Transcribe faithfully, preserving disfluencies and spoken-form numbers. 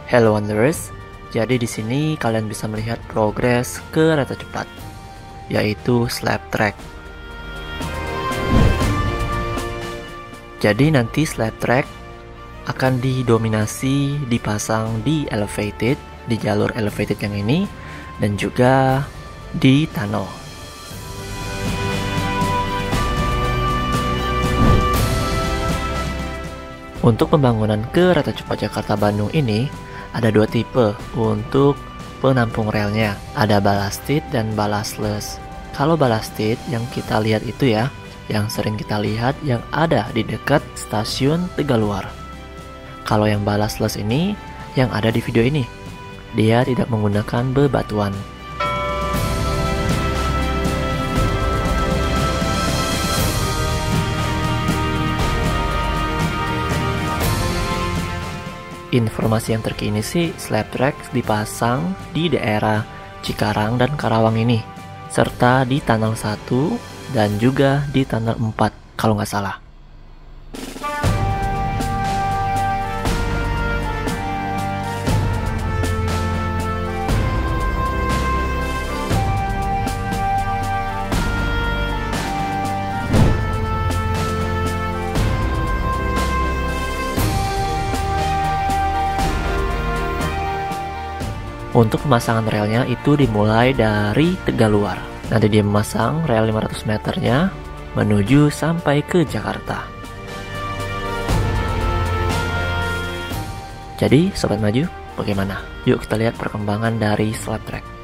Hello Wanderers, jadi di sini kalian bisa melihat progres kereta cepat, yaitu slab track. Jadi nanti slab track akan didominasi dipasang di elevated, di jalur elevated yang ini, dan juga di tunnel. Untuk pembangunan kereta cepat Jakarta-Bandung ini, ada dua tipe untuk penampung relnya. Ada ballasted dan ballastless. Kalau ballasted yang kita lihat itu ya, yang sering kita lihat yang ada di dekat stasiun Tegaluar. Kalau yang ballastless ini, yang ada di video ini, dia tidak menggunakan bebatuan. Informasi yang terkini sih, slab track dipasang di daerah Cikarang dan Karawang ini, serta di tunnel satu dan juga di tunnel empat kalau nggak salah. Untuk pemasangan relnya itu dimulai dari Tegaluar. Nanti dia memasang rel lima ratus meternya menuju sampai ke Jakarta. Jadi Sobat Maju, bagaimana? Yuk kita lihat perkembangan dari slab track.